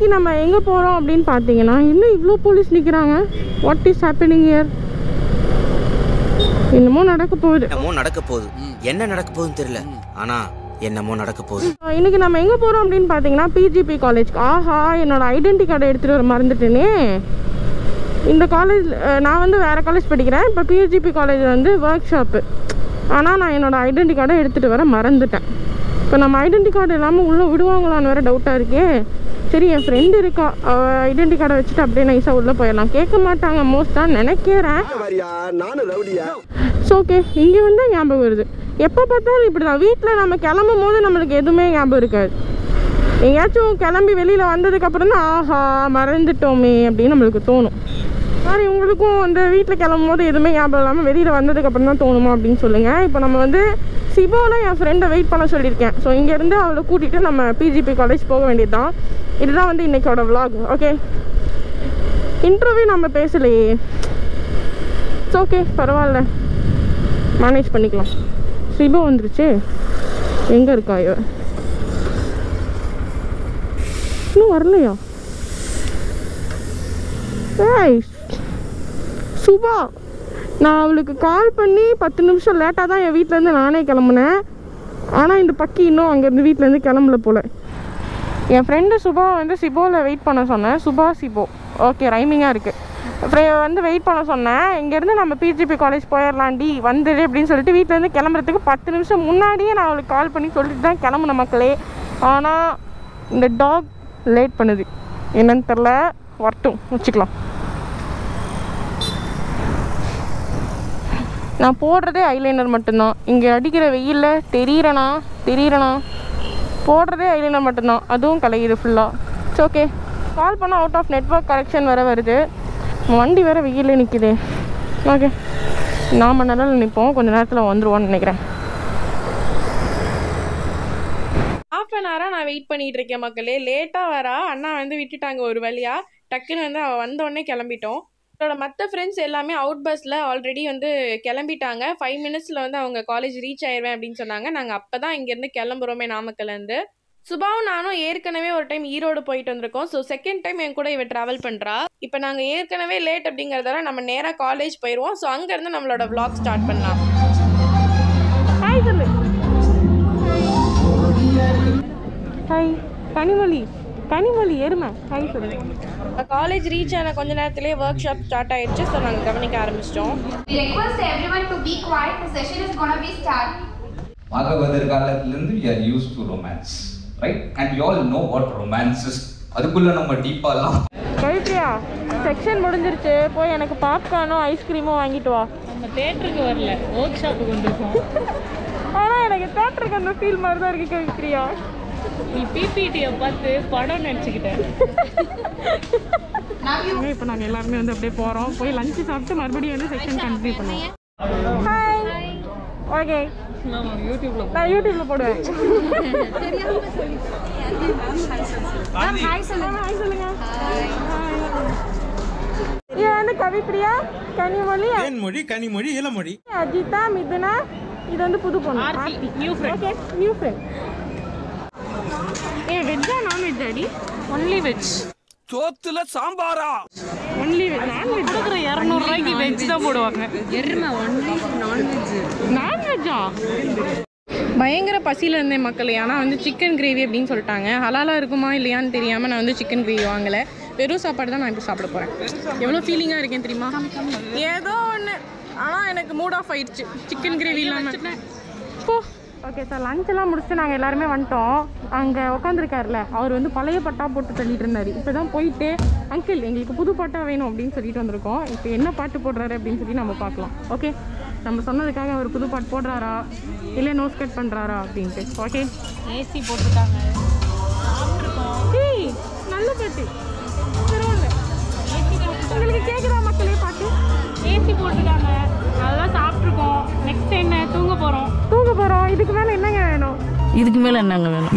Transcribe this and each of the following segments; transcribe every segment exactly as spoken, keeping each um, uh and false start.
நம்ம எங்கே போகிறோம் அப்படின்னு பார்த்தீங்கன்னா இன்னும் இவ்வளோ போலீஸ் நிற்கிறாங்க. What is happening here? என்னமோ நடக்க போகுது என்னமோ நடக்க போகுது என்ன நடக்க போகுதுன்னு தெரியல, ஆனால் என்னமோ நடக்க போகுது. இன்னைக்கு நம்ம எங்கே போகிறோம் அப்படின்னு பார்த்தீங்கன்னா பிஜிபி காலேஜ்க்கு. ஆஹா, என்னோட ஐடென்டி கார்டை எடுத்துகிட்டு வர மறந்துட்டேனே. இந்த காலேஜ் நான் வந்து வேறு காலேஜ் படிக்கிறேன். இப்போ பிஜிபி காலேஜ் வந்து ஒர்க் ஷாப்பு. ஆனால் நான் என்னோடய ஐடென்டி கார்டை எடுத்துகிட்டு வர மறந்துட்டேன். இப்போ நம்ம ஐடென்டி கார்டு இல்லாமல் உள்ளே விடுவாங்களான்னு வேறு டவுட்டாக இருக்கே. சரி, என் ஃப்ரெண்டு இருக்கா, அவள் ஐடென்டி கார்டை வச்சுட்டு அப்படியே நைஸாக உள்ளே போயிடலாம். கேட்க மாட்டாங்க மோஸ்ட்டாக நினைக்கிறேன். ஸோ ஓகே, இங்கே வந்து ஞாபகம் வருது. எப்போ பார்த்தாலும் இப்படி தான். வீட்டில் நம்ம கிளம்பும் போது நம்மளுக்கு எதுவுமே ஞாபகம் இருக்காது. எங்கேயாச்சும் கிளம்பி வெளியில் வந்ததுக்கப்புறம் தான் ஆஹா மறந்துட்டோமே அப்படின்னு நம்மளுக்கு தோணும். மாதிரி உங்களுக்கும் அந்த வீட்டில் கிளம்பும் போது எதுவுமே ஞாபகம் இல்லாமல் வெளியில் வந்ததுக்கப்புறம் தான் தோணுமா அப்படின்னு சொல்லுங்கள். இப்போ நம்ம வந்து சிபோவில் என் ஃப்ரெண்டை வெயிட் பண்ண சொல்லியிருக்கேன். ஸோ இங்கேருந்து அவளை கூட்டிகிட்டு நம்ம பிஜிபி காலேஜ் போக வேண்டியது தான். இதுதான் வந்து இன்றைக்கோட விளாக். ஓகே, இன்டர்வியூ நம்ம பேசலையே. இட்ஸ் ஓகே, பரவாயில்ல, மேனேஜ் பண்ணிக்கலாம். சிபோ வந்துருச்சு. எங்கே இருக்கா இவ? இன்னும் வரலையா? ஏய் சுபா, நான் அவளுக்கு கால் பண்ணி பத்து நிமிஷம் லேட்டாக தான் என் வீட்டிலேருந்து நானே கிளம்புனேன். ஆனால் இந்த பக்கி இன்னும் அங்கேருந்து வீட்டிலேருந்து கிளம்பல போல். என் ஃப்ரெண்டு சுபா வந்து சிபோவில் வெயிட் பண்ண சொன்னேன். சுபா சிபோ, ஓகே, ரைமிங்காக இருக்குது. வந்து வெயிட் பண்ண சொன்னேன். இங்கேருந்து நம்ம பிஜிபி காலேஜ் போயிடலாண்டி வந்துடு அப்படின்னு சொல்லிட்டு வீட்டிலேருந்து கிளம்புறதுக்கு பத்து நிமிஷம் முன்னாடியே நான் அவளுக்கு கால் பண்ணி சொல்லிட்டு தான் கிளம்புன மக்களே. ஆனால் இந்த டாக் லேட் பண்ணுது, என்னன்னு தெரில. வரட்டும், வச்சுக்கலாம். நான் போடுறதே ஐலைனர் மட்டும்தான். இங்கே அடிக்கிற வெயிலில் தெரியிறனா தெரியிறனா போடுறதே ஐலைனர் மட்டும்தான், அதுவும் கலையுது ஃபுல்லாக. It's okay. கால் பண்ணால் அவுட் ஆஃப் நெட்வொர்க் கரெக்ஷன் வேறு வருது. வண்டி வேறு வெயிலே நிற்கிது. ஓகே, நாம நிழல் நிற்போம், கொஞ்சம் நேரத்தில் வந்துடுவோன்னு நினைக்கிறேன். ஹாஃப் அன் ஹவராக நான் வெயிட் பண்ணிகிட்டு இருக்கேன் மக்களே. லேட்டாக வரா, அண்ணா வந்து விட்டுட்டாங்க ஒரு வழியாக. டக்குன்னு வந்து அவள் வந்தோடனே கிளம்பிட்டோம். என்னோட மற்ற ஃப்ரெண்ட்ஸ் எல்லாமே அவுட் பஸ்ஸில் ஆல்ரெடி வந்து கிளம்பிட்டாங்க. ஃபைவ் மினிட்ஸில் வந்து அவங்க காலேஜ் ரீச் ஆயிடுவேன் அப்படின்னு சொன்னாங்க. நாங்கள் அப்போ தான் இங்கேருந்து கிளம்புறோமே நாமக்கல்லேருந்து. சுபாவும் நானும் ஏற்கனவே ஒரு டைம் ஈரோடு போயிட்டு வந்திருக்கோம். ஸோ செகண்ட் டைம் என் கூட இவ ட்ராவல் பண்ணுறா. இப்போ நாங்கள் ஏற்கனவே லேட் அப்படிங்கிறதால நம்ம நேராக காலேஜ் போயிடுவோம். ஸோ அங்கேருந்து நம்மளோட விளாக் ஸ்டார்ட் பண்ணலாம். ஹாய் சொல்லு. ஹாய் கனிமொழி. கனிமொழி எருமை. ஹாய் சொல்லு. காலேஜ் ரீச் ஆன கொஞ்ச நேரத்திலே ஒர்க் ஷாப் ஸ்டார்ட் ஆயிடுச்சு. ஸோ நாங்கள் கவனிக்க ஆரம்பிச்சிட்டோம். மகவதர் காலத்திலிருந்து we are used to romance, right? And we all know what romance is. அதுக்குள்ள நம்ம டீப்பாலாம். கவிப்ரியா, செக்ஷன் முடிஞ்சிருச்சு. போய் எனக்கு பாப்கார்னும் ஐஸ்கிரீமும் வாங்கிட்டு வா. நம்ம தியேட்டருக்கு வரல, ஒர்க் ஷாப்புக்கு வந்துருக்கோம். ஆனால் எனக்கு தியேட்டருக்கு அந்த ஃபீல் மாதிரி தான் இருக்குது கவிப்ரியா. நீ பிபிடியை பார்த்து படம் நினச்சிக்கிட்டேன். இப்போ நாங்கள் எல்லாருமே வந்து அப்படியே போகிறோம். போய் லஞ்சு சாப்பிட்டு மறுபடியும் வந்து செக்ஷன் கண்டினியூ பண்ணுவோம். ஹாய். ஓகே, நான் யூடியூப்ல நான் யூடியூப்ல போடுவேன். ஹாய் சொல்லுங்க. ஹாய் சொல்லுங்க. இது வந்து கவிப்ரியா, கனிமொழி, தேன்மொழி, கனிமொழி, இளமொழி, அஜிதா, மிதுனா. இது வந்து புது பொண்ணு Aarthi, new friend. Okay, new friend. ஏ வெஜ்ஜா நான் வெஜ் அடி? Only veg. சோத்துல சாம்பாரா? Only veg. நான் வெஜ் கொடுக்குற இரநூறு ரூபாய்க்கு வெஜ் தான் போடுவாங்க. எருமை ஒன்லி நான்வெஜ். நான்வெஜ்ஜா? பயங்கர பசியில் இருந்தேன் மக்களே. ஆனால் வந்து சிக்கன் கிரேவி அப்படின்னு சொல்லிட்டாங்க. ஹலாலாக இருக்குமா இல்லையான்னு தெரியாமல் நான் வந்து சிக்கன் கிரேவி வாங்கலை. வெறும் சாப்பாடு தான் நான் இப்போ சாப்பிட போகிறேன். எவ்வளோ ஃபீலிங்காக இருக்கேன் தெரியுமா? ஏதோ ஒன்று, ஆனால் எனக்கு மூட் ஆஃப் ஆயிடுச்சு சிக்கன் கிரேவி இல்லாமல். போ. ஓகே சார், லஞ்செல்லாம் முடிச்சுட்டு நாங்கள் எல்லாருமே வந்துட்டோம். அங்கே உட்காந்துருக்காருல அவர் வந்து பழைய பட்டா போட்டு தள்ளிட்டு இருந்தார். இப்போ தான் போயிட்டு அங்கிள் எங்களுக்கு புது பாட்டா வேணும் அப்படின்னு சொல்லிட்டு வந்திருக்கோம். இப்போ என்ன பாட்டு போடுறாரு அப்படின்னு சொல்லி நம்ம பார்க்கலாம். ஓகே, நம்ம சொன்னதுக்காக அவர் புது பாட்டு போடுறாரா இல்லை நோஸ் கட் பண்ணுறாரா அப்படின்ட்டு. ஓகே, ஏசி போட்டிருக்காங்க. ஏய் நல்ல பாட்டு, பரவாயில்ல. உங்களுக்கு கேட்குறா மக்களே பாட்டு? ஏசி போட்டிருக்காங்க, அதெல்லாம் சாப்பிட்ருக்கோம். நெக்ஸ்ட் என்ன, தூங்க போகிறோம். தூங்க போகிறோம். இதுக்கு மேலே என்னங்க வேணும்? இதுக்கு மேலே என்னங்க வேணும்?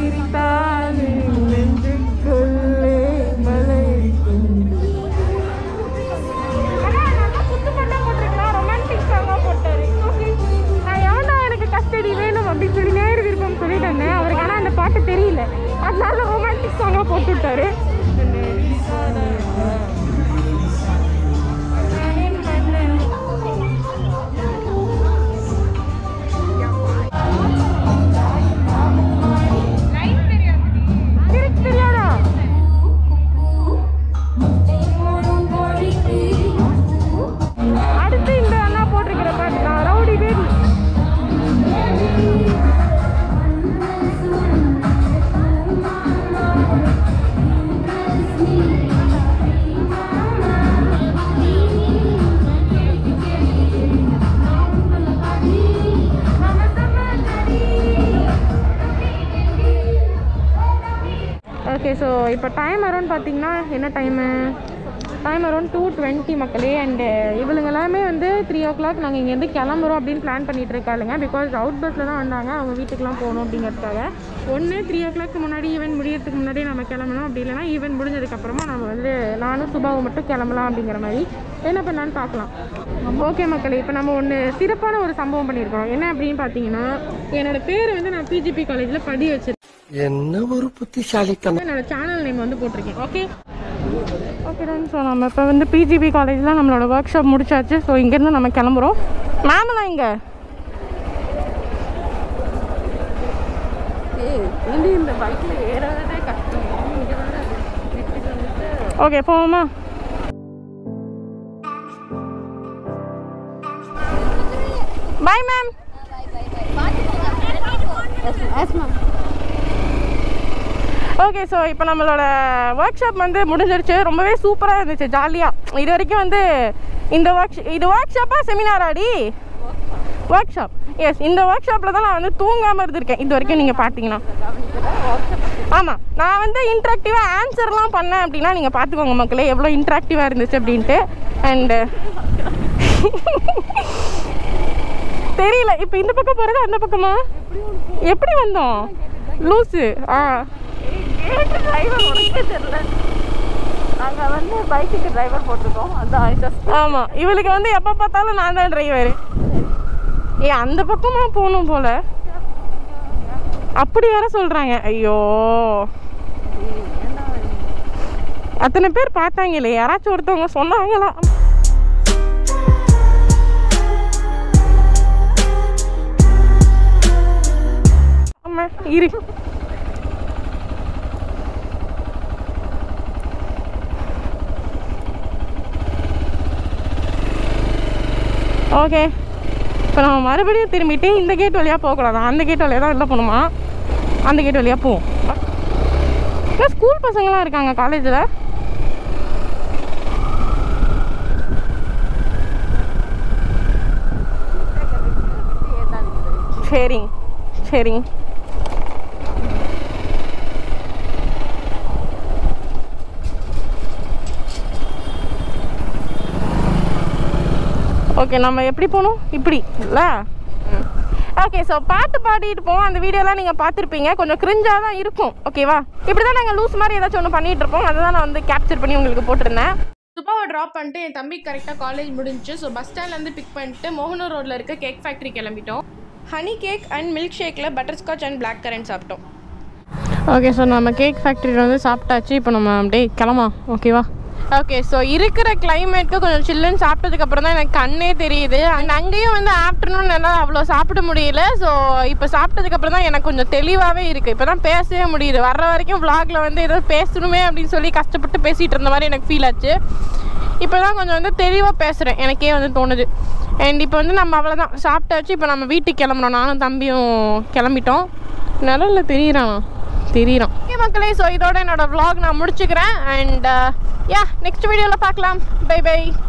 எனக்கு கஸ்டடி வேணும் அப்படின்னு சொல்லி நேரு விருப்பம் சொல்லிட்டு வந்தேன். அவருக்கு ஆனால் அந்த பாட்டு தெரியல, அதனால ரொமான்டிக் சாங்காக போட்டு விட்டாரு. ஓகே ஸோ இப்போ டைம் அரௌண்ட் பார்த்தீங்கன்னா என்ன time time around two twenty மக்களே. அண்டு இவளுங்க எல்லாமே வந்து த்ரீ ஓ கிளாக் நாங்கள் இங்கேருந்து கிளம்புறோம் அப்படின்னு பிளான் பண்ணிகிட்டு இருக்காளுங்க. பிகாஸ் அவுட் பஸ்ஸில் தான் வந்தாங்க, அவங்க வீட்டுக்குலாம் போகணும் அப்படிங்கிறதுக்காக. ஒன்று த்ரீ ஓ கிளாக் முன்னாடி ஈவெண்ட் முடியறதுக்கு முன்னாடி நம்ம கிளம்பணும், அப்படி இல்லைனா ஈவெண்ட் முடிஞ்சதுக்கப்புறமா நம்ம வந்து நானும் சுபாவும் மட்டும் கிளம்பலாம் அப்படிங்கிற மாதிரி என்ன பண்ணலான்னு பார்க்கலாம். ஓகே மக்களே, இப்போ நம்ம ஒன்று சிறப்பான ஒரு சம்பவம் பண்ணியிருக்கோம். என்ன அப்படின்னு பார்த்தீங்கன்னா, என்னோடய பேர் வந்து நான் பிஜிபி காலேஜில் படி வச்சிருக்கேன். என்ன ஒரு புத்திசாலித்தனம். என்னோட சேனல் நேம் வந்து போட்டிருக்கேன். ஓகே ஓகே தான். ஸோ நம்ம இப்போ வந்து பிஜிபி காலேஜில் நம்மளோட ஒர்க் ஷாப் முடிச்சாச்சு. ஸோ இங்கேருந்து நம்ம கிளம்புறோம். மேம்லாம் இங்கே இந்த பைக்கில் ஏறதே கஷ்டம். ஓகே போவோமா? Bye ma'am. ஓகே ஸோ இப்போ நம்மளோட ஒர்க் ஷாப் வந்து முடிஞ்சிருச்சு. ரொம்பவே சூப்பராக இருந்துச்சு, ஜாலியாக. இது வரைக்கும் வந்து இந்த ஒர்க் இது ஒர்க் ஷாப்பா செமினாராடி? Workshop. எஸ், இந்த ஒர்க் ஷாப்பில் தான் நான் வந்து தூங்காமல் இருந்திருக்கேன் இது வரைக்கும். நீங்கள் பார்த்தீங்கன்னா ஆமாம், நான் வந்து இன்ட்ராக்டிவாக ஆன்சர்லாம் பண்ணேன் அப்படின்னா நீங்கள் பார்த்துக்கோங்க மக்களே எவ்வளோ இன்ட்ராக்டிவாக இருந்துச்சு அப்படின்ட்டு. அண்டு தெரியல இப்போ இந்த பக்கம் போகிறது அந்த பக்கமா எப்படி வந்தோம் லூஸு? ஆ டிரைவர் உனக்கே தெரியல. நாங்கள் வந்து பைக்குக்கு டிரைவர் போட்டிருக்கோம். அதான் ஆமாம், இவளுக்கு வந்து எப்போ பார்த்தாலும் நான் தான் டிரைவர். ஏ அந்த பக்கமாக போகணும் போல் அப்படி வேற சொல்கிறாங்க. ஐயோ, அத்தனை பேர் பார்த்தாங்களே, யாராச்சும் ஒருத்தவங்க சொன்னாங்களா? ஆமாம் இரு. ஓகே, இப்போ நம்ம மறுபடியும் திரும்பிட்டு இந்த கேட் வழியாக போகக்கூடாது, அந்த கேட் வழியாக தான் வெளில போகணுமா? அந்த கேட் வழியாக போவோம். இல்லை ஸ்கூல் பசங்களாம் இருக்காங்க காலேஜில். சரிங்க சரிங்க. ஓகே, நம்ம எப்படி போகணும்? இப்படி இல்லை? ஓகே, ஸோ பாட்டு பாடிட்டு போவோம். அந்த வீடியோலாம் நீங்கள் பார்த்துருப்பீங்க, கொஞ்சம் கிரிஞ்சாக தான் இருக்கும். ஓகேவா? இப்படி தான் நாங்கள் லூஸ் மாதிரி ஏதாச்சும் ஒன்று பண்ணிகிட்டு இருப்போம். அதை தான் நான் வந்து கேப்சர் பண்ணி உங்களுக்கு போட்டிருந்தேன். சுபாவை ட்ராப் பண்ணிட்டு என் தம்பி கரெக்டாக காலேஜ் முடிஞ்சு. ஸோ பஸ் ஸ்டாண்ட்லேருந்து பிக் பண்ணிட்டு மோகனூர் ரோட்டில் இருக்க கேக் ஃபேக்ட்ரி கிளம்பிட்டோம். ஹனி கேக் அண்ட் மில்க் ஷேக்கில் பட்டர்ஸ்காட்ச் அண்ட் பிளாக் கரண்ட் சாப்பிட்டோம். ஓகே, ஸோ நம்ம கேக் ஃபேக்ட்ரியில் வந்து சாப்பிட்டாச்சு. இப்போ நம்ம அப்படியே கிளம்பலாம். ஓகேவா? ஓகே, ஸோ இருக்கிற கிளைமேட்க்கு கொஞ்சம் சில்லுன்னு சாப்பிட்டதுக்கப்புறம் தான் எனக்கு கண்ணே தெரியுது. அண்ட் அங்கேயும் வந்து ஆஃப்டர்நூன் எல்லாம் அவ்வளோ சாப்பிட முடியல. ஸோ இப்போ சாப்பிட்டதுக்கப்புறம் தான் எனக்கு கொஞ்சம் தெளிவாகவே இருக்குது. இப்போ தான் பேசவே முடியுது. வர்ற வரைக்கும் விளாகில் வந்து ஏதோ பேசணுமே அப்படின்னு சொல்லி கஷ்டப்பட்டு பேசிகிட்டு இருந்த மாதிரி எனக்கு ஃபீல் ஆச்சு. இப்போ தான் கொஞ்சம் வந்து தெளிவாக பேசுகிறேன், எனக்கே வந்து தோணுது. அண்ட் இப்போ வந்து நம்ம அவ்வளோதான் சாப்பிட்டாச்சு. இப்போ நம்ம வீட்டுக்கு கிளம்புறோம். நானும் தம்பியும் கிளம்பிட்டோம். நிழல்ல தெரியுறான் தெரியுறான் ஓகே மக்களே, ஸோ இதோட என்னோடய vlog நான் முடிச்சுக்கிறேன். அண்ட் யா, நெக்ஸ்ட் வீடியோவில் பார்க்கலாம். Bye by.